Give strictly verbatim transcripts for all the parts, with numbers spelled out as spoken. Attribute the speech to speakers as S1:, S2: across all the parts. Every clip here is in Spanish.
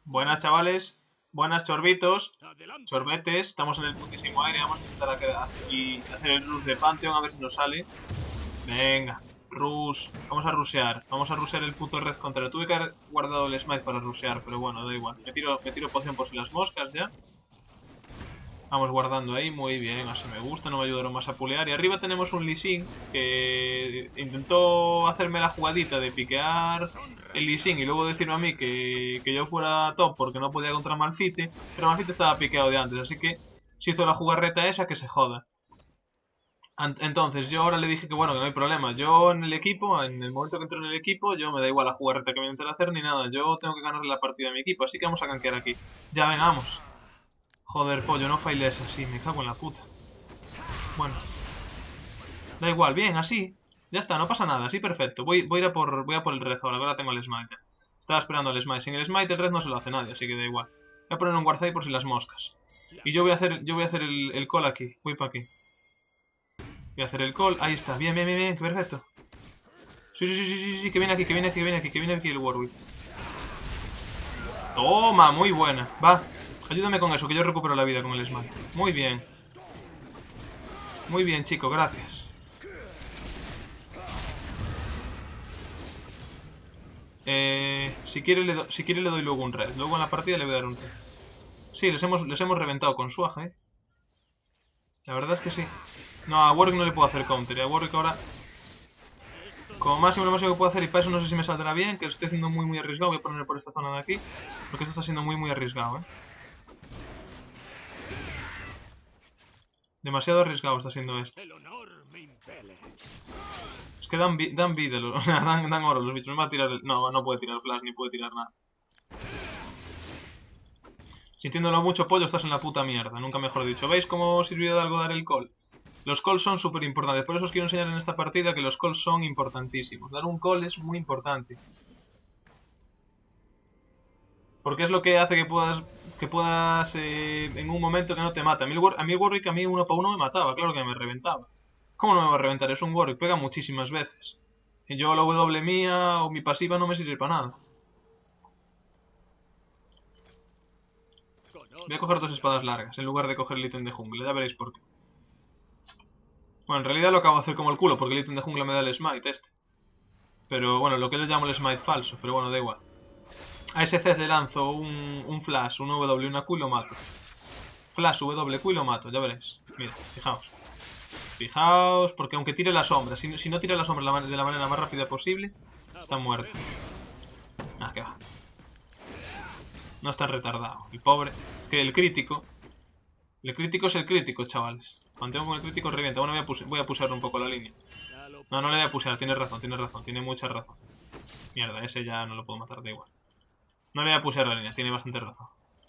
S1: Buenas, chavales. Buenas, chorbitos. Chorbetes. Estamos en el putísimo aire. Vamos a intentar aquí hacer el rush de Pantheon a ver si nos sale. Venga. Rush. Vamos a rushear. Vamos a rushear el puto red contra. Tuve que haber guardado el smite para rushear, pero bueno, da igual. Me tiro, me tiro poción por si las moscas ya. Vamos guardando ahí, muy bien, así me gusta, no me ayudaron más a pulear. Y arriba tenemos un Lee Sin que intentó hacerme la jugadita de piquear el Lee Sin y luego decirme a mí que, que yo fuera top porque no podía contra Malphite, pero Malphite estaba piqueado de antes, así que se hizo la jugarreta esa que se joda. Entonces yo ahora le dije que bueno, que no hay problema. Yo en el equipo, en el momento que entro en el equipo, yo me da igual la jugarreta que me intenten hacer ni nada. Yo tengo que ganarle la partida a mi equipo, así que vamos a gankear aquí. Ya vengamos. Joder, pollo, no failes así, me cago en la puta. Bueno. Da igual, bien, así. Ya está, no pasa nada, así perfecto. Voy, voy, a, ir a por, voy a por el red ahora, ahora tengo el smite. Estaba esperando el smite. Sin el smite el red no se lo hace nadie, así que da igual. Voy a poner un guard ahí por si las moscas. Y yo voy a hacer, yo voy a hacer el, el call aquí. Voy para aquí. Voy a hacer el call, ahí está. Bien, bien, bien, bien, perfecto. Sí, sí, sí, sí, sí, sí, que viene aquí, que viene aquí, que viene aquí, que viene aquí el Warwick. Toma, muy buena. Va. Ayúdame con eso, que yo recupero la vida con el smite. Muy bien. Muy bien, chico, gracias. Eh, si, quiere le do, si quiere le doy luego un red. Luego en la partida le voy a dar un red. Sí, les hemos, les hemos reventado con Swag, eh. La verdad es que sí. No, a Warwick no le puedo hacer counter. Y a Warwick ahora... Como máximo lo máximo que puedo hacer, y para eso no sé si me saldrá bien, que lo estoy haciendo muy muy arriesgado. Voy a poner por esta zona de aquí, porque esto está siendo muy muy arriesgado, eh. Demasiado arriesgado está siendo esto. Es que dan, vi dan vida, o sea, dan, dan oro los bichos. Me va a tirar el... No, no puede tirar flash, ni puede tirar nada. Sintiéndolo mucho, pollo, estás en la puta mierda, nunca mejor dicho. ¿Veis cómo sirvió de algo dar el call? Los calls son súper importantes, por eso os quiero enseñar en esta partida que los calls son importantísimos. Dar un call es muy importante. Porque es lo que hace que puedas, que puedas eh, en un momento que no te mata. A mí, el, a mí el Warwick a mí uno para uno me mataba, claro que me reventaba. ¿Cómo no me va a reventar? Es un Warwick, pega muchísimas veces. Y yo la W mía o mi pasiva no me sirve para nada. Voy a coger dos espadas largas en lugar de coger el ítem de jungla, ya veréis por qué. Bueno, en realidad lo acabo de hacer como el culo porque el ítem de jungla me da el smite este. Pero bueno, lo que yo llamo el smite falso, pero bueno, da igual. A ese C le lanzo un, un flash, un W, una Q y lo mato. Flash, W, Q y lo mato, ya veréis. Mira, fijaos. Fijaos, porque aunque tire la sombra, si, si no tira la sombra de la manera más rápida posible, está muerto. Ah, que va. No está retardado. El pobre. Que el crítico. El crítico es el crítico, chavales. Mantengo con el crítico revienta. Bueno, voy a, puse, voy a pushear un poco la línea. No, no le voy a pushear, tiene razón, tiene razón, tiene mucha razón. Mierda, ese ya no lo puedo matar, da igual. No le voy a pushear la línea, tiene bastante razón.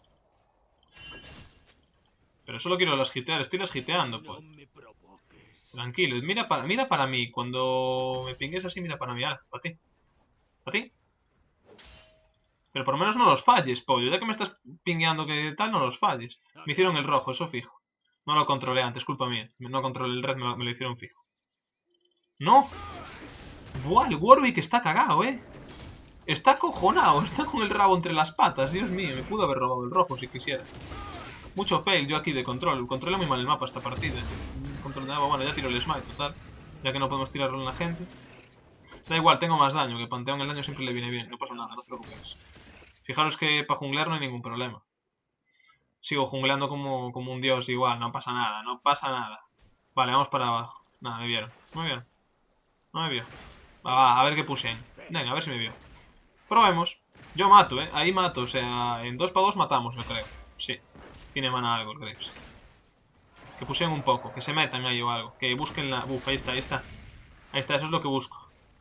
S1: Pero solo quiero las hitear, estoy las hiteando, pues. Tranquilo, mira para, mira para mí. Cuando me pingues así, mira para mí. Ahora, para ti. ¿Para ti? Pero por lo menos no los falles, pollo. Ya que me estás pingueando que tal, no los falles. Me hicieron el rojo, eso fijo. No lo controlé antes, culpa mía. No controlé el red, me lo, me lo hicieron fijo. ¡No! Buah, el Warwick está cagado, eh. Está acojonado, está con el rabo entre las patas. Dios mío, me pudo haber robado el rojo si quisiera. Mucho fail yo aquí de control. Controlé muy mal el mapa esta partida. Control de agua, bueno, ya tiro el smite, total. Ya que no podemos tirarlo en la gente. Da igual, tengo más daño, que Pantheon el daño siempre le viene bien. No pasa nada, no te preocupes. Fijaros que para junglear no hay ningún problema. Sigo jungleando como, como un dios igual, no pasa nada, no pasa nada. Vale, vamos para abajo. Nada, me vieron. Muy bien. No me vio. Va, va, a ver qué puse. Venga, a ver si me vio. Probemos. Yo mato, eh. Ahí mato, o sea, en dos para dos matamos, yo creo. Sí. Tiene mana algo, el Graves. Que puseen un poco, que se metan ahí o algo. Que busquen la... Uf, ahí está, ahí está. Ahí está, eso es lo que busco.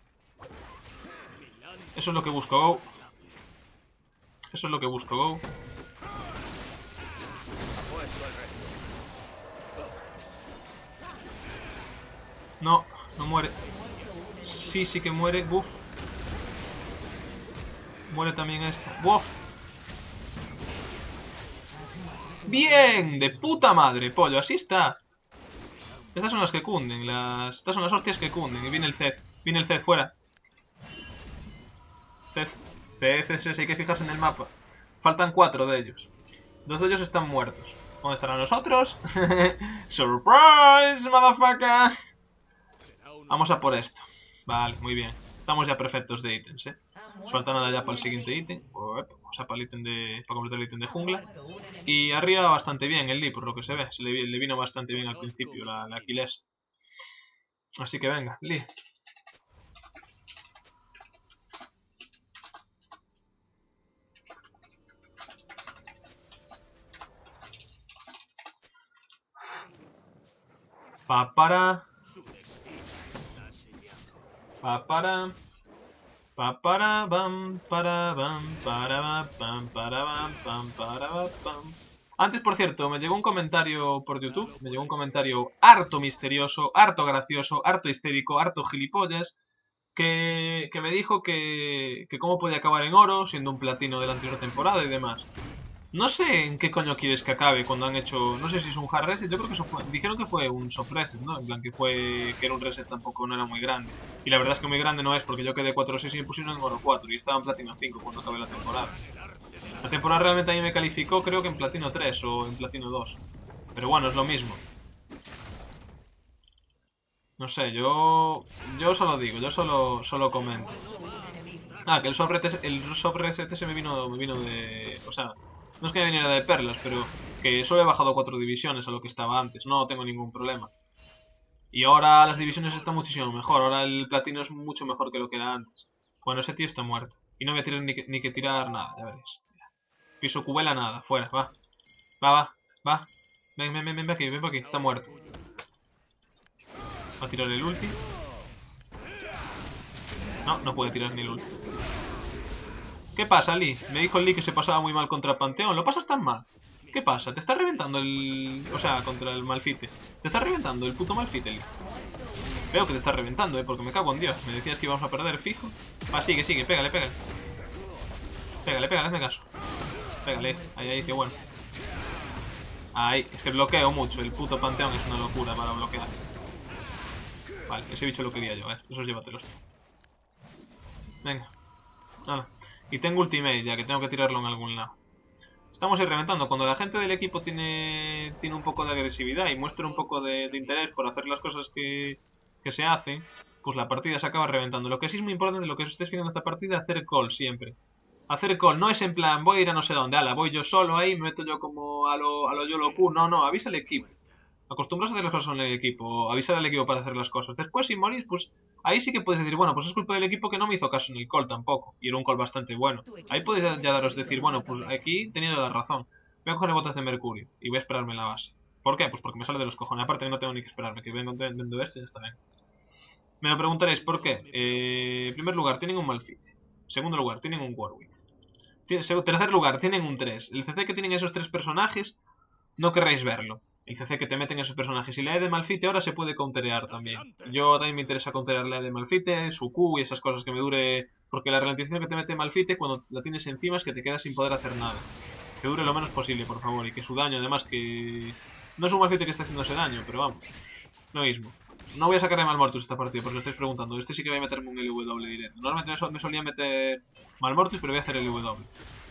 S1: Eso es lo que busco, go. Eso es lo que busco, go. No, no muere. Sí, sí que muere. Buf. Muere también esta. Buf. Bien, de puta madre, pollo. Así está. Estas son las que cunden. Las... Estas son las hostias que cunden. Y viene el Zed. Viene el Zed, fuera. Zed. C F S, hay que fijarse en el mapa. Faltan cuatro de ellos. Dos de ellos están muertos. ¿Dónde estarán los otros? ¡Surprise, motherfucker! Vamos a por esto. Vale, muy bien. Estamos ya perfectos de ítems, ¿eh? Nos falta nada ya para el siguiente ítem. O sea, para el ítem de... para completar el ítem de jungla. Y arriba bastante bien el Lee, por lo que se ve. Se le, le vino bastante bien al principio la, la Aquiles. Así que venga, Lee. Pa para. Pa para. Pa para bam para bam para bam para bam pam para bam. Antes, por cierto, me llegó un comentario por YouTube, me llegó un comentario harto misterioso, harto gracioso, harto histérico, harto gilipollas, que, que me dijo que, que cómo podía acabar en oro, siendo un platino de la anterior temporada y demás. No sé en qué coño quieres que acabe cuando han hecho... No sé si es un hard reset, yo creo que eso fue... Dijeron que fue un soft reset, ¿no? En plan que fue... que era un reset tampoco, no era muy grande. Y la verdad es que muy grande no es, porque yo quedé cuatro seis y me pusieron en oro cuatro y estaba en platino cinco cuando acabé la temporada. La temporada realmente a mí me calificó creo que en platino tres o en platino dos. Pero bueno, es lo mismo. No sé, yo... Yo solo digo, yo solo, solo comento. Ah, que el soft reset, el soft reset ese me vino, me vino de... O sea... No es que me viniera de perlas, pero que solo he bajado cuatro divisiones a lo que estaba antes. No tengo ningún problema. Y ahora las divisiones están muchísimo mejor. Ahora el platino es mucho mejor que lo que era antes. Bueno, ese tío está muerto. Y no voy a tirar ni que, ni que tirar nada, ya veréis. Piso cubela nada, fuera, va. Va, va, va. Ven, ven, ven, ven aquí, ven aquí, está muerto. Va a tirar el ulti. No, no puede tirar ni el ulti. ¿Qué pasa, Lee? Me dijo Lee que se pasaba muy mal contra Panteón. ¿Lo pasas tan mal? ¿Qué pasa? ¿Te está reventando el... O sea, contra el Malfite? ¿Te está reventando el puto Malfite, Lee? Veo que te está reventando, eh, porque me cago en Dios. Me decías que íbamos a perder fijo. Va, sigue, sigue, pégale, pégale. Pégale, pégale, hazme caso. Pégale, ahí, ahí, qué bueno. Ahí, es que bloqueo mucho. El puto Panteón es una locura para bloquear. Vale, ese bicho lo quería yo, a ver, esos llévatelos. Venga. Hala. Y tengo ultimate ya, que tengo que tirarlo en algún lado. Estamos ahí reventando. Cuando la gente del equipo tiene tiene un poco de agresividad y muestra un poco de, de interés por hacer las cosas que, que se hacen, pues la partida se acaba reventando. Lo que sí es muy importante, lo que estés viendo en esta partida, hacer call siempre. Hacer call, no es en plan, voy a ir a no sé dónde, ala, voy yo solo ahí, me meto yo como a lo, a lo yo loco. No, no, avisa al equipo. Acostumbras a hacer las cosas en el equipo, avisar al equipo para hacer las cosas. Después, si morís, pues ahí sí que puedes decir, bueno, pues es culpa del equipo que no me hizo caso en el call tampoco. Y era un call bastante bueno. Ahí podéis ya daros decir, bueno, pues aquí he tenido la razón. Voy a coger botas de mercurio y voy a esperarme en la base. ¿Por qué? Pues porque me sale de los cojones. Aparte que no tengo ni que esperarme, que vengo dentro de esto y ya está bien. Me lo preguntaréis, ¿por qué? Eh, en primer lugar, tienen un Malfite. Segundo lugar, tienen un Warwick. Tercer lugar, tienen un tres. El C C que tienen esos tres personajes, no querréis verlo. El C C que te meten esos personajes. Y la E de Malfite ahora se puede counterear también. Yo también me interesa counterear la E de Malfite, su Q y esas cosas que me dure... Porque la ralentización que te mete Malfite cuando la tienes encima es que te quedas sin poder hacer nada. Que dure lo menos posible, por favor. Y que su daño, además, que... No es un Malfite que está haciendo ese daño, pero vamos. Lo mismo. No voy a sacar de Malmortus esta partida, porque lo estáis preguntando. Este sí que voy a meterme un L W directo. Normalmente me solía meter Malmortus, pero voy a hacer L W.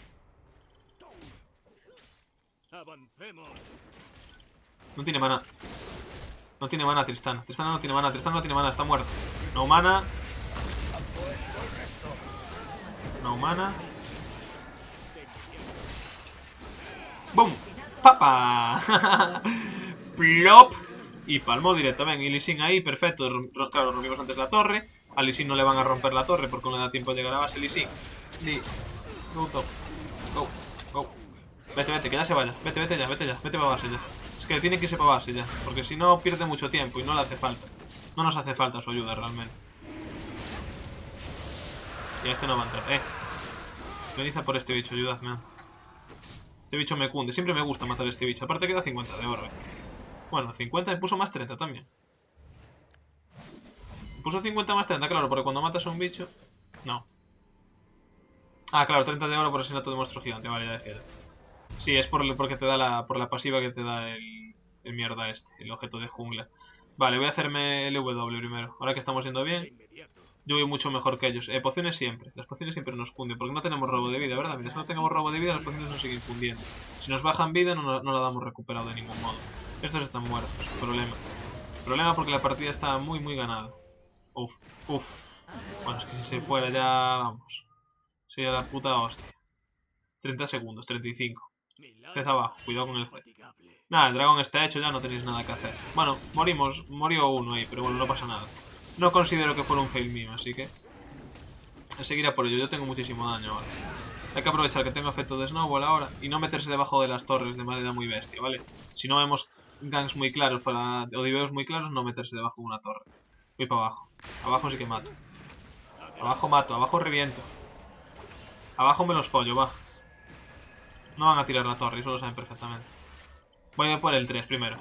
S1: No tiene mana. No tiene mana Tristana. Tristana no tiene mana. Tristana no tiene mana. Está muerto. No mana. No mana. ¡Bum! ¡Papa! ¡Plop! Y palmó directo. Ven, y Lee Sin ahí, perfecto. Claro, rompimos antes la torre. A Lee Sin no le van a romper la torre porque no le da tiempo de llegar a base. Lee Sin. Lee. Go, top. Go. Go. Vete, vete, que ya se vaya. Vete, vete ya, vete ya. Vete para base ya. Es que tiene que irse para base ya. Porque si no pierde mucho tiempo y no le hace falta. No nos hace falta su ayuda realmente. Y a este no va a entrar. Eh. Venid a por este bicho, ayudadme. Este bicho me cunde. Siempre me gusta matar a este bicho. Aparte queda cincuenta de oro. Eh. Bueno, cincuenta me puso más treinta también. Me puso cincuenta más treinta, claro, porque cuando matas a un bicho... No. Ah, claro, treinta de oro por asesinato de monstruo gigante. Vale, ya decía. Sí, es por, porque te da la, por la pasiva que te da el, el mierda este, el objeto de jungla. Vale, voy a hacerme el W primero. Ahora que estamos yendo bien. Yo voy mucho mejor que ellos. Eh, pociones siempre. Las pociones siempre nos cunden. Porque no tenemos robo de vida, ¿verdad? Mientras no tengamos robo de vida, las pociones nos siguen fundiendo. Si nos bajan vida, no, no la damos recuperado de ningún modo. Estos están muertos. Problema. Problema porque la partida está muy, muy ganada. Uf, uf. Bueno, es que si se fuera ya... Vamos. Sería la puta hostia. treinta segundos, treinta y cinco. Cez abajo, cuidado con el C. Nada, el dragón está hecho, ya no tenéis nada que hacer. Bueno, morimos, murió uno ahí, pero bueno, no pasa nada. No considero que fuera un fail mío, así que... Seguirá por ello, yo tengo muchísimo daño ahora. Hay que aprovechar que tengo efecto de snowball ahora y no meterse debajo de las torres de manera muy bestia, ¿vale? Si no vemos ganks muy claros para, o diveos muy claros, no meterse debajo de una torre. Voy para abajo. Abajo sí que mato. Abajo mato, abajo reviento. Abajo me los follo, va. No van a tirar la torre, eso lo saben perfectamente. Voy a por el tres primero.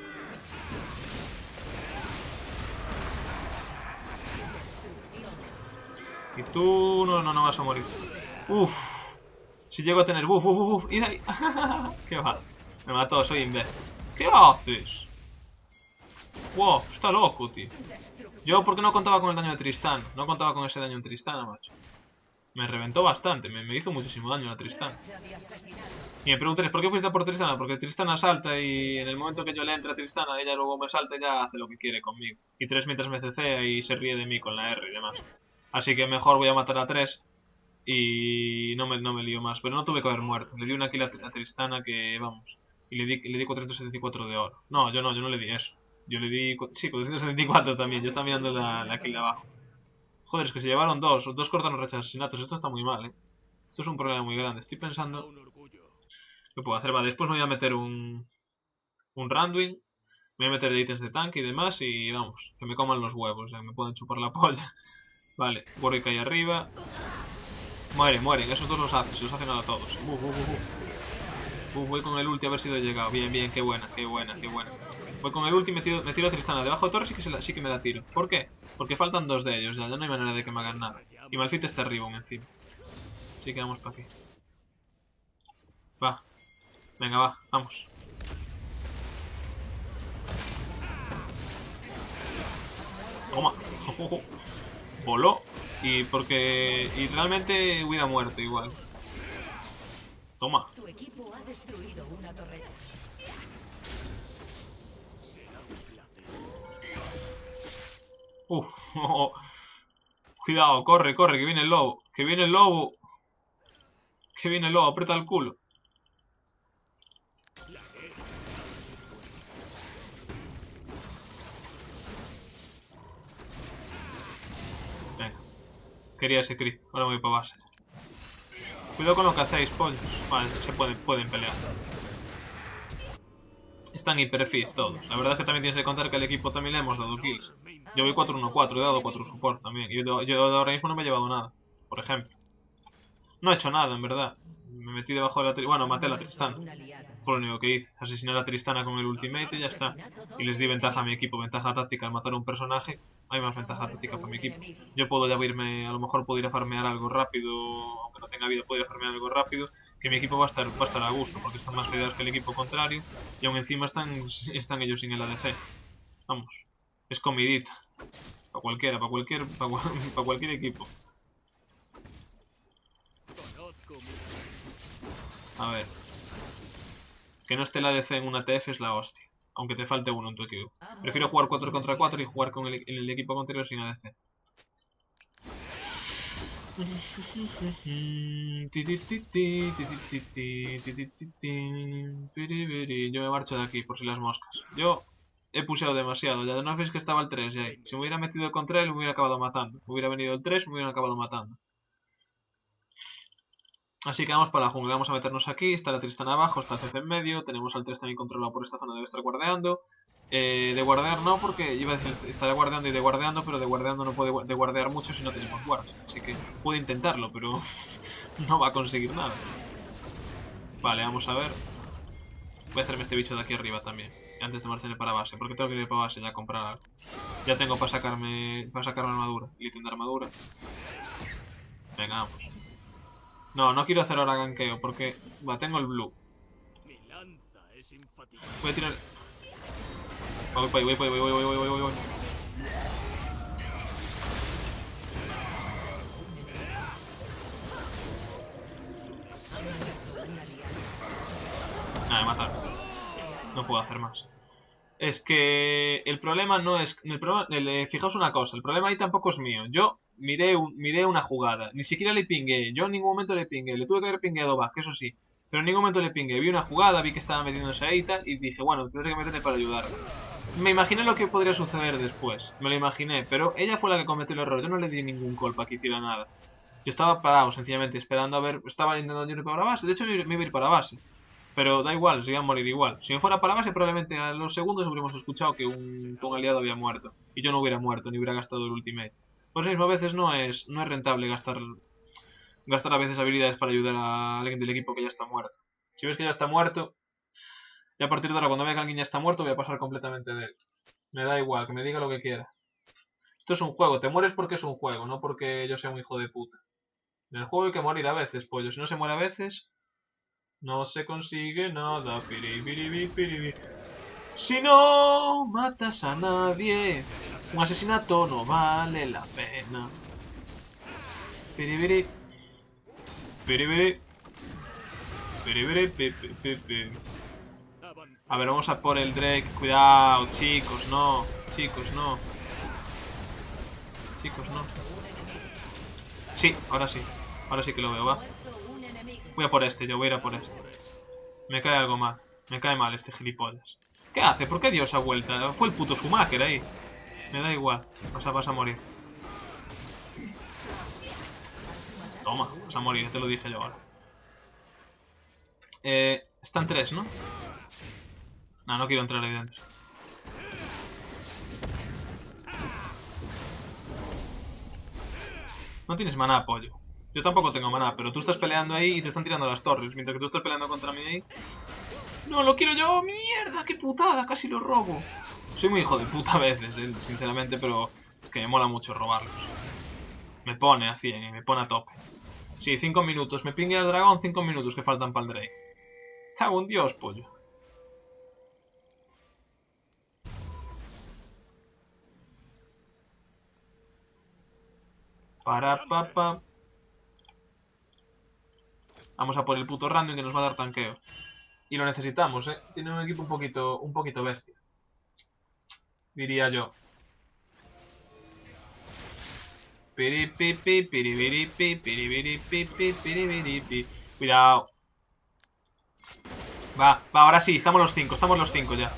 S1: Y tú no, no, no vas a morir. Uff. Si llego a tener buff, buff, buff, buff. ¡Y de ahí! ¿Qué va? Me mató, soy imbécil. ¿Qué haces? Wow, está loco, tío. Yo, ¿por qué no contaba con el daño de Tristana? No contaba con ese daño en Tristana, macho. Me reventó bastante, me, me hizo muchísimo daño la Tristana. Y me preguntaréis, ¿por qué fuiste a por Tristana? Porque Tristana salta y en el momento que yo le entre a Tristana, ella luego me salta y ya hace lo que quiere conmigo. Y tres mientras me cecea y se ríe de mí con la R y demás. Así que mejor voy a matar a tres y no me, no me lío más. Pero no tuve que haber muerto. Le di una kill a, a Tristana que, vamos, y le di, le di cuatrocientos setenta y cuatro de oro. No, yo no, yo no le di eso. Yo le di, sí, cuatrocientos setenta y cuatro también. Yo estaba mirando la, la kill de abajo. Joder, es que se llevaron dos, dos cortaron rachas de asesinatos. Esto está muy mal, eh. Esto es un problema muy grande. Estoy pensando... ¿Qué puedo hacer? Va, después me voy a meter un... Un Randuin. Me voy a meter de ítems de tanque y demás y vamos, que me coman los huevos, eh. Me pueden chupar la polla. Vale, Warwick ahí arriba. Mueren, mueren, esos dos los hacen, se los hacen a todos. Uh, uh, uh, uh. Uh, voy con el ulti a ver si lo he llegado. Bien, bien, qué buena, qué buena, qué buena. Voy con el ulti y me tiro, me tiro a Tristana. Debajo de torre sí que, se la, sí que me la tiro. ¿Por qué? Porque faltan dos de ellos, ya, ya no hay manera de que me hagan nada. Y Malphite está arriba aún encima. Así que vamos para aquí. Va. Venga, va, vamos. Toma. Voló. Y porque... Y realmente hubiera muerto igual. Toma.
S2: Tu equipo ha destruido una torreta.
S1: Uf. Oh. Cuidado, corre, corre, que viene el lobo. Que viene el lobo. Que viene el lobo, aprieta el culo. Venga. Quería ese creep. Ahora me voy para base. Cuidado con lo que hacéis, pollos. Vale, se pueden, pueden pelear. Están hiperfit todos. La verdad es que también tienes que contar que al equipo también le hemos dado kills. Yo voy cuatro uno cuatro, he dado cuatro support también. Y yo, yo ahora mismo no me he llevado nada, por ejemplo. No he hecho nada, en verdad. Me metí debajo de la Tristana. Bueno, maté a la Tristana. Fue lo único que hice. Asesiné a la Tristana con el ultimate y ya está. Y les di ventaja a mi equipo, ventaja táctica al matar a un personaje. Hay más ventaja táctica para mi equipo. Yo puedo ya irme, a lo mejor puedo ir a farmear algo rápido, aunque no tenga vida, puedo ir a farmear algo rápido. Que mi equipo va a estar, va a, estar a gusto, porque están más fedeados que el equipo contrario. Y aún encima están, están ellos sin el A D C. Vamos, es comidita. Para cualquiera, para cualquier, para, para cualquier equipo. A ver. Que no esté el A D C en una T F es la hostia. Aunque te falte uno en tu equipo. Prefiero jugar cuatro contra cuatro y jugar con el, el equipo contrario sin A D C. Yo me marcho de aquí por si las moscas. Yo he puseado demasiado. Ya no veis que estaba el tres ya ahí. Si me hubiera metido contra él me hubiera acabado matando. Me hubiera venido el tres me hubieran acabado matando. Así que vamos para la jungla, vamos a meternos aquí, está la Tristana abajo, está el C C en medio, tenemos al tres también controlado por esta zona, debe estar guardeando. Eh, de guardear no, porque iba a decir, estaré guardeando y de guardeando, pero de guardeando no puede de guardear mucho si no tenemos guard. Así que puede intentarlo, pero no va a conseguir nada. Vale, vamos a ver. Voy a hacerme este bicho de aquí arriba también, antes de marcharme para base, porque tengo que ir para base ya a comprar algo. Ya tengo para sacarme, para sacarme armadura, ítem de armadura. Venga, vamos. No, no quiero hacer ahora ganqueo porque... Va, tengo el blue. Voy a tirar... Voy, voy, voy, voy, voy, voy, voy, voy, voy. Ah, me mataron. No puedo hacer más. Es que el problema no es... El problema, el, eh, fijaos una cosa, el problema ahí tampoco es mío. Yo miré, un, miré una jugada, ni siquiera le pingué. Yo en ningún momento le pingué, le tuve que haber pingueado back, eso sí. Pero en ningún momento le pingué. Vi una jugada, vi que estaba metiéndose ahí y tal, y dije, bueno, tendré que meterle para ayudar. Me imaginé lo que podría suceder después, me lo imaginé, pero ella fue la que cometió el error. Yo no le di ningún gol para que hiciera nada. Yo estaba parado, sencillamente, esperando a ver... Estaba intentando ir para la base, de hecho me iba a ir para la base. Pero da igual, se iba a morir igual. Si me fuera para la base, probablemente a los segundos hubiéramos escuchado que un, que un aliado había muerto. Y yo no hubiera muerto, ni hubiera gastado el ultimate. Por eso mismo a veces no es, no es rentable gastar, gastar a veces habilidades para ayudar a alguien del equipo que ya está muerto. Si ves que ya está muerto, y a partir de ahora cuando vea que alguien ya está muerto voy a pasar completamente de él. Me da igual, que me diga lo que quiera. Esto es un juego, te mueres porque es un juego, no porque yo sea un hijo de puta. En el juego hay que morir a veces, pollo. Si no se muere a veces... No se consigue nada, piribiribi, piribi. Si no matas a nadie, un asesinato no vale la pena. Piribiri. Piribiri. Piribiri, pi, pi, pi, pi. A ver, vamos a por el Drake. Cuidado, chicos, no. Chicos, no. Chicos, no. Sí, ahora sí. Ahora sí que lo veo, va. Voy a por este, yo voy a ir a por este. Me cae algo mal. Me cae mal este gilipollas. ¿Qué hace? ¿Por qué dio esa vuelta? Fue el puto Schumacher ahí. Me da igual. Vas a, vas a morir. Toma, vas a morir, ya te lo dije yo ahora. Eh, están tres, ¿no? No, no quiero entrar ahí dentro. No tienes maná, pollo. Yo tampoco tengo maná, pero tú estás peleando ahí y te están tirando las torres. Mientras que tú estás peleando contra mí ahí. ¡No, lo quiero yo! ¡Mierda! ¡Qué putada! Casi lo robo. Soy muy hijo de puta a veces, eh, sinceramente, pero es que me mola mucho robarlos. Me pone a cien y me pone a tope. Sí, cinco minutos. Me pingue el dragón, cinco minutos que faltan para el Drake. Cago en Dios, pollo. Para, pa, pa. Vamos a por el puto random que nos va a dar tanqueo. Y lo necesitamos, eh. Tiene un equipo un poquito, un poquito bestia. Diría yo. Piripipi, piribiripi, piribiripi, piribiripi. Cuidado. Va, va, ahora sí, estamos los cinco, estamos los cinco ya.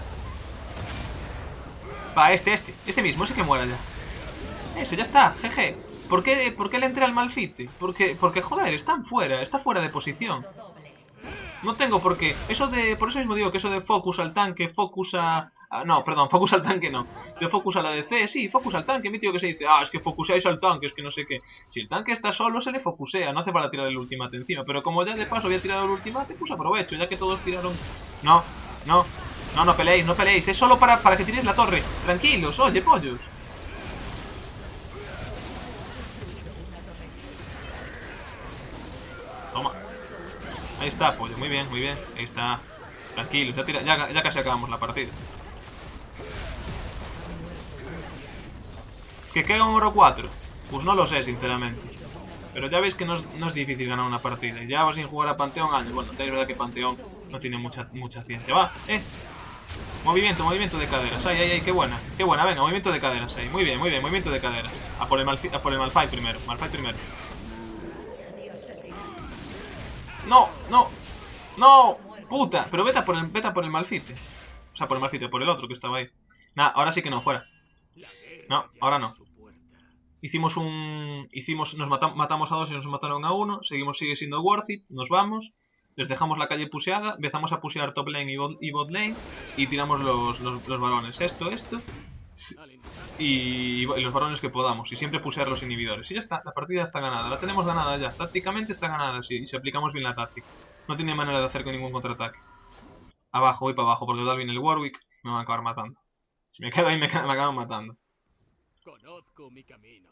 S1: Va, este, este, este mismo, ese que muera ya. Ese, ya está, jeje. ¿Por qué, ¿Por qué le entré al Malfite? Porque, porque, joder, están fuera, está fuera de posición. No tengo por qué. Eso de, por eso mismo digo que eso de focus al tanque, focus a... a no, perdón, focus al tanque no. De focus a la D C, sí, focus al tanque. Mi tío que se dice, ah, es que focuseáis al tanque, es que no sé qué. Si el tanque está solo, se le focusea, no hace para tirar el ultimate encima. Pero como ya de paso había tirado el ultimate, pues aprovecho, ya que todos tiraron... No, no, no, no peleéis, no peleéis. Es solo para, para que tiréis la torre. Tranquilos, oye, pollos. Toma. Ahí está, pollo. Muy bien, muy bien. Ahí está. Tranquilo, ya, tira, ya, ya casi acabamos la partida. ¿Que queda un oro cuatro? Pues no lo sé, sinceramente. Pero ya veis que no es, no es difícil ganar una partida. Y ya vas sin jugar a Panteón años. Bueno, es verdad que Panteón no tiene mucha, mucha ciencia. Va, eh. Movimiento, movimiento de caderas. Ay, ay, ay, qué buena. Qué buena, venga, movimiento de caderas ahí. Muy bien, muy bien, movimiento de caderas. A por el, Malfi, a por el Malphite primero. Malphite primero. No, no, no, puta. Pero vete a por el, vete a por el Malfite. O sea, por el Malfite, por el otro que estaba ahí. Nah, ahora sí que no, fuera. No, ahora no. Hicimos un... Hicimos... Nos mata, matamos a dos y nos mataron a uno. Seguimos, sigue siendo worth it. Nos vamos. Les dejamos la calle puseada. Empezamos a pusear top lane y bot, y bot lane. Y tiramos los, los, los varones. Esto, esto. Y, y los varones que podamos. Y siempre pusear los inhibidores. Y ya está. La partida está ganada. La tenemos ganada ya. Tácticamente está ganada. Sí, si aplicamos bien la táctica. No tiene manera de hacer con ningún contraataque. Abajo, voy para abajo. Porque tal viene el Warwick. Me van a acabar matando. Si me quedo ahí me, me acaban matando.
S3: Conozco mi camino.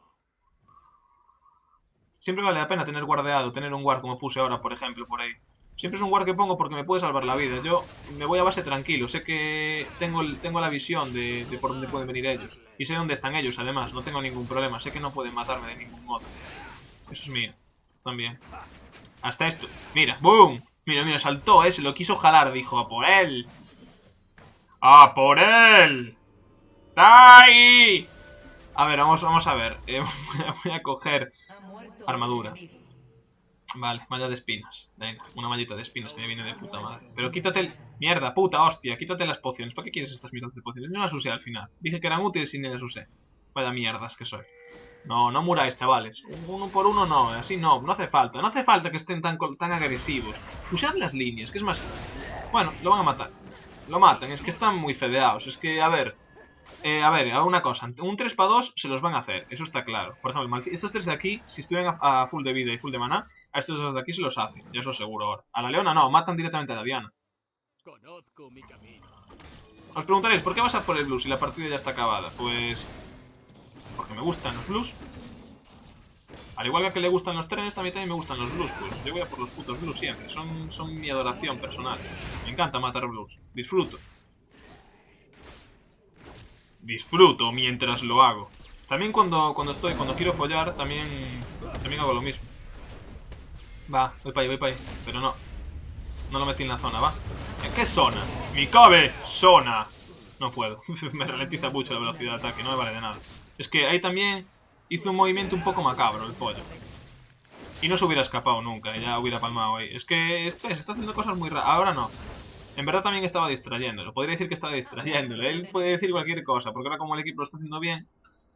S1: Siempre vale la pena tener guardeado, tener un guard como puse ahora, por ejemplo, por ahí. Siempre es un guard que pongo porque me puede salvar la vida. Yo me voy a base tranquilo, sé que tengo, el, tengo la visión de, de por dónde pueden venir ellos. Y sé dónde están ellos, además, no tengo ningún problema. Sé que no pueden matarme de ningún modo. Eso es mío, también. Hasta esto. Mira, ¡boom! Mira, mira, saltó, eh. Se lo quiso jalar, dijo. ¡A por él! ¡A por él! ¡Ay! A ver, vamos, vamos a ver. Eh, voy a coger armadura. Vale, malla de espinas. Venga, una mallita de espinas que me viene de puta madre. Pero quítate el... Mierda, puta, hostia, quítate las pociones. ¿Para qué quieres estas mierdas de pociones? No las usé al final. Dije que eran útiles y ni las usé. Vaya mierdas que soy. No, no muráis, chavales. Uno por uno no, así no, no hace falta. No hace falta que estén tan, tan agresivos. Usad las líneas, que es más... Bueno, lo van a matar. Lo matan, es que están muy fedeados. Es que, a ver... Eh, a ver, hago una cosa. Un tres para dos se los van a hacer, eso está claro. Por ejemplo, estos tres de aquí, si estuvieran a, a full de vida y full de maná, a estos dos de aquí se los hacen, ya os lo seguro ahora. A la leona no, matan directamente a la Diana.
S3: Conozco mi camino.
S1: Os preguntaréis, ¿por qué vas a por el blue si la partida ya está acabada? Pues... porque me gustan los blues. Al igual que a que le gustan los trenes, también, también me gustan los blues. Pues yo voy a por los putos blues siempre, son, son mi adoración personal. Me encanta matar blues, disfruto. Disfruto mientras lo hago. También cuando, cuando estoy, cuando quiero follar, también, también hago lo mismo. Va, voy para ahí, voy para ahí. Pero no. No lo metí en la zona, va. ¿Qué zona? ¡Mi cabe! ¡Zona! No puedo. Me ralentiza mucho la velocidad de ataque, no me vale de nada. Es que ahí también hizo un movimiento un poco macabro el pollo. Y no se hubiera escapado nunca, ya hubiera palmado ahí. Es que este se está haciendo cosas muy raras. Ahora no. En verdad también estaba distrayéndolo. Podría decir que estaba distrayéndolo. Él puede decir cualquier cosa, porque ahora como el equipo lo está haciendo bien,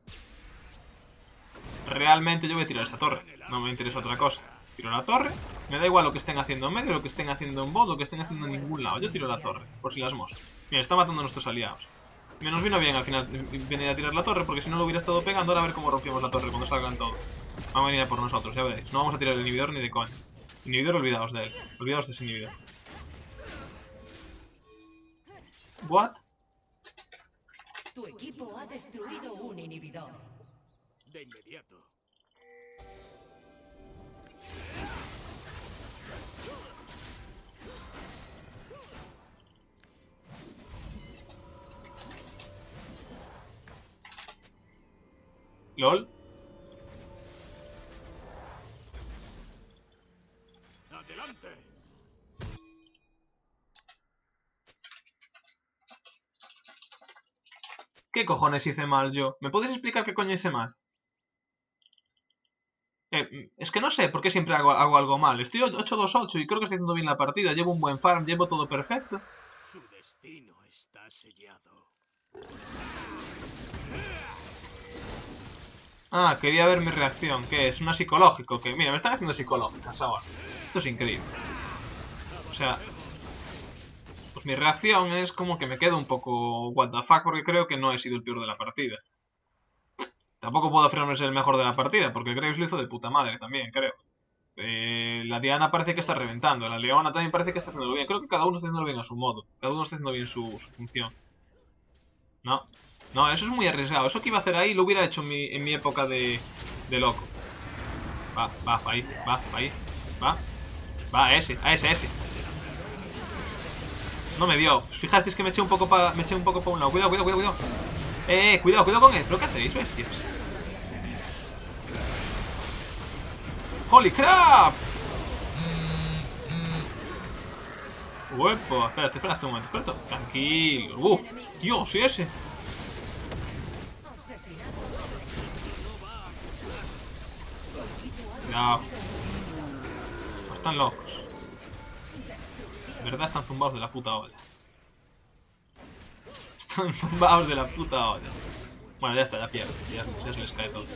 S1: realmente yo voy a tirar esta torre. No me interesa otra cosa. Tiro la torre. Me da igual lo que estén haciendo en medio, lo que estén haciendo en bot, lo que estén haciendo en ningún lado. Yo tiro la torre, por si las moscas. Mira, está matando a nuestros aliados. Me nos vino bien al final venir a tirar la torre, porque si no lo hubiera estado pegando. Ahora a ver cómo rompemos la torre cuando salgan todos. Van a venir a por nosotros, ya veréis. No vamos a tirar el inhibidor ni de coña. Inhibidor, olvidaos de él. Olvidaos de ese inhibidor. ¿What?
S2: Tu equipo ha destruido un inhibidor.
S3: De inmediato.
S1: ¿Lol?
S3: ¡Adelante!
S1: ¿Qué cojones hice mal yo? ¿Me podéis explicar qué coño hice mal? Eh, es que no sé por qué siempre hago, hago algo mal. Estoy ocho dos ocho y creo que estoy haciendo bien la partida. Llevo un buen farm, llevo todo perfecto.
S3: Su destino está sellado.
S1: Ah, quería ver mi reacción. ¿Qué es? Una psicológico. Que mira, me están haciendo psicológicas ahora. Esto es increíble. O sea... pues mi reacción es como que me quedo un poco what the fuck porque creo que no he sido el peor de la partida. Tampoco puedo afirmarme ser el mejor de la partida porque Graves lo hizo de puta madre también, creo. Eh, la Diana parece que está reventando. La Leona también parece que está haciéndolo bien. Creo que cada uno está haciéndolo bien a su modo. Cada uno está haciendo bien su, su función. No. No, eso es muy arriesgado. Eso que iba a hacer ahí lo hubiera hecho en mi, en mi época de, de loco. Va, va, va ahí, va, va ahí. Va. Va, a ese, a ese, a ese. No me dio. Fijasteis que me eché un poco para me eché un poco para un lado. Cuidado, cuidado, cuidado, cuidado. Eh, eh, cuidado, cuidado con él. ¿Pero qué hacéis, bestias? ¡Holy crap! Uepa, espérate, espérate un momento, espérate. Tranquilo. Uh, Dios, ¿y ese? Cuidado. Están locos. De verdad están zumbados de la puta olla. Están zumbados de la puta olla. Bueno, ya está, ya pierdo. Ya, ya se les cae todo.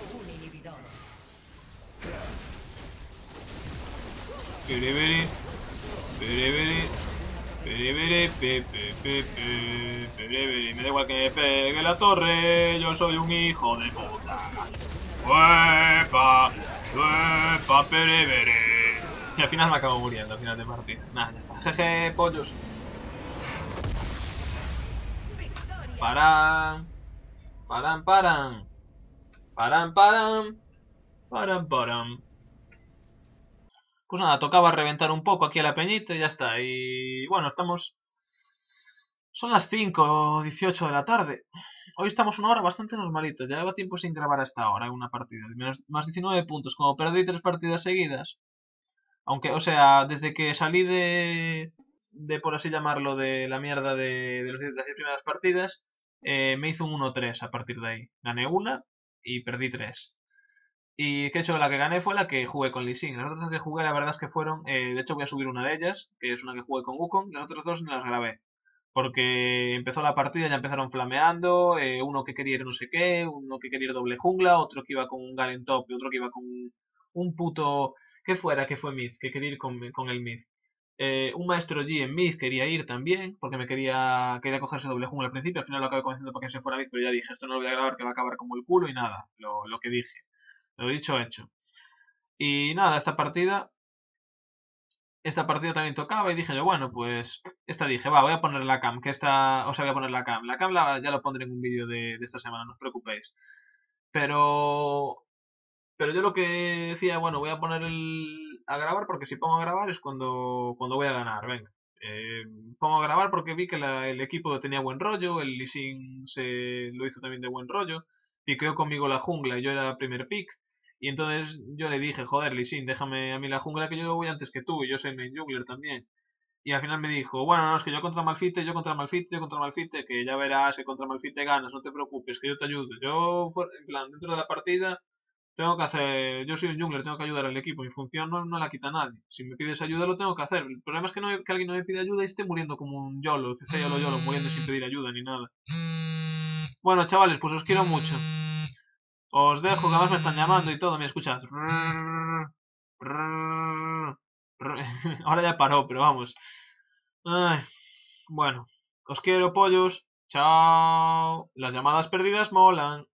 S1: Peribiri, peribiri, peribiri, pe, pe, pe, pe, peribiri. Me da igual que me pegue la torre, yo soy un hijo de puta. ¡Uepa! ¡Uepa, peribiri! Y al final me acabo muriendo, al final de partida. Nada, ya está. Jeje, pollos. Paran. Paran, paran. Paran, paran. Paran, paran. Pues nada, tocaba reventar un poco aquí a la peñita y ya está. Y bueno, estamos... son las cinco dieciocho de la tarde. Hoy estamos una hora bastante normalita. Ya lleva tiempo sin grabar a esta hora una partida. Menos, más diecinueve puntos. Como perdí tres partidas seguidas, Aunque, o sea, desde que salí de, de por así llamarlo, de la mierda de, de los- de las diez primeras partidas, eh, me hizo un uno tres a partir de ahí. Gané una y perdí tres. Y que hecho, la que gané fue la que jugué con Lee Sin. Las otras que jugué, la verdad es que fueron, eh, de hecho voy a subir una de ellas, que es una que jugué con Wukong, las otras dos no las grabé. Porque empezó la partida, ya empezaron flameando, eh, uno que quería ir no sé qué, uno que quería ir doble jungla, otro que iba con un Garen top y otro que iba con un, un puto... ¿Qué fuera? Que fue Mid, que quería ir con, con el Mid. Eh, un maestro G en Mid quería ir también, porque me quería, quería cogerse doble jungla al principio, al final lo acabé convenciendo para que se fuera Mid, pero ya dije, esto no lo voy a grabar, que va a acabar como el culo y nada, lo, lo que dije. Lo dicho, hecho. Y nada, esta partida esta partida también tocaba y dije yo, bueno, pues esta dije, va, voy a poner la cam, que esta, o sea, voy a poner la cam. La cam la, ya lo pondré en un vídeo de, de esta semana, no os preocupéis. Pero, pero yo lo que decía, bueno, voy a poner el, a grabar porque si pongo a grabar es cuando, cuando voy a ganar, venga. Eh, pongo a grabar porque vi que la- el equipo tenía buen rollo, el Lee Sin se lo hizo también de buen rollo, piqueó conmigo la jungla y yo era primer pick. Y entonces yo le dije, joder, Lee Sin, déjame a mí la jungla que yo voy antes que tú y yo soy main jungler también. Y al final me dijo, bueno, no, es que yo contra Malfite, yo contra Malfite, yo contra Malfite, que ya verás que contra Malfite ganas, no te preocupes, que yo te ayudo. Yo, por- en plan, dentro de la partida, tengo que hacer, yo soy un jungler, tengo que ayudar al equipo, mi función no, no la quita nadie. Si me pides ayuda lo tengo que hacer. El problema es que, no, que alguien no me pide ayuda y esté muriendo como un YOLO, que esté YOLO YOLO muriendo sin pedir ayuda ni nada. Bueno, chavales, pues os quiero mucho. Os dejo, que además me están llamando y todo, me escuchas. Ahora ya paró, pero vamos. Ay, bueno, os quiero, pollos. Chao. Las llamadas perdidas molan.